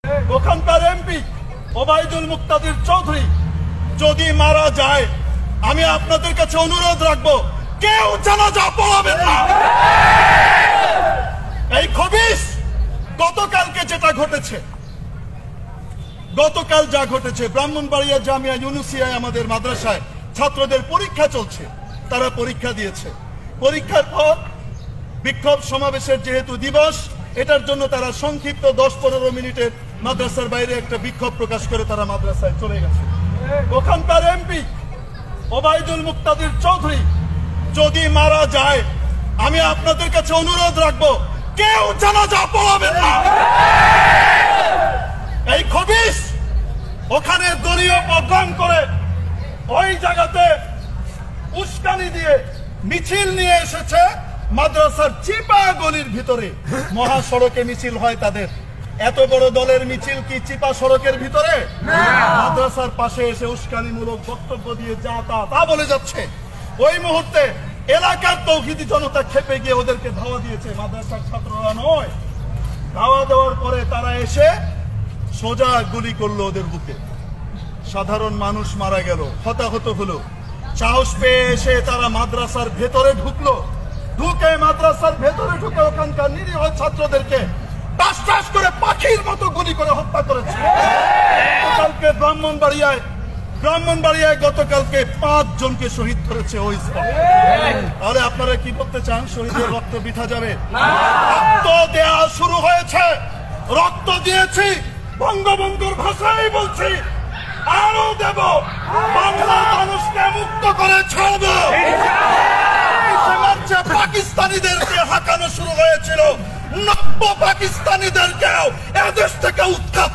ওখানকার এমপি ওবায়দুল মুক্তাদির চৌধুরী যদি মারা যায়, আমি আপনাদের কাছে অনুরোধ রাখবো, কেউ জানাজা পড়াবেন না। এই খবিশ গতকালকে যেটা ঘটেছে, গতকাল যা ঘটেছে, ব্রাহ্মণবাড়িয়া জামিয়া ইউনুসিয়ায় আমাদের মাদ্রাসায় ছাত্রদের পরীক্ষা চলছে, তারা পরীক্ষা দিয়েছে। পরীক্ষার পর বিক্ষোভ সমাবেশের যেহেতু দিবস, এটার জন্য তারা সংক্ষিপ্ত 10-15 মিনিটের মাদ্রাসার বাইরে একটা বিক্ষোভ প্রকাশ করে তারা মাদ্রাসায় চলে গেছে। ওখানকার এমপি ওবায়দুল মুক্তাদির চৌধুরী যদি মারা যায়, আমি আপনাদের কাছে অনুরোধ রাখবো, কেউ জানাজা পড়াবেন না। এই খবিশ ওখানে দলীয় প্রোগ্রাম করে ওই জায়গাতে উস্কানি দিয়ে মিছিল নিয়ে এসেছে মাদ্রাসার চিপা গলির ভিতরে। মহাসড়কে মিছিল হয় তাদের, এত বড় দলের মিছিল কি চিপা সড়কের ভিতরে? মাদ্রাসার পাশে এসে উস্কানিমূলক বক্তব্য দিয়ে যা তা বলে যাচ্ছে। ওই মুহূর্তে এলাকার তৌহিদি জনতা খেপে গিয়ে ওদেরকে ধাওয়া দিয়েছে, মাদ্রাসার ছাত্ররা নয়। ধাওয়া দেওয়ার পরে তারা এসে সোজা গুলি করলো ওদের বুকে, সাধারণ মানুষ মারা গেল, হতাহত হলো। সাহস পেয়ে এসে তারা মাদ্রাসার ভেতরে ঢুকলো, ঢুকে মাদ্রাসার ভেতরে ঢুকে ওখানকার নিরীহ ছাত্রদেরকে টাস টাস করে পাখির মতো গুলি করে হত্যা করেছে। গতকালকে ব্রাহ্মণবাড়িয়ায় গতকালকে 5 জনকে শহীদ করেছে ওই স্পটে। তাহলে আপনারা কি বলতে চান, শহীদের রক্ত বৃথা যাবে? রক্ত দেয়া শুরু হয়েছে, রক্ত দিয়েছি, বঙ্গবন্ধুর ভাষায় বলছি, আরো দেব, বাংলা মানুষকে মুক্ত করে ছাড়ব। পাকিস্তানিদেরকে হাঁকানো শুরু হয়েছিল, নব্য পাকিস্তানিদেরকেও এদেশ থেকে উৎখাত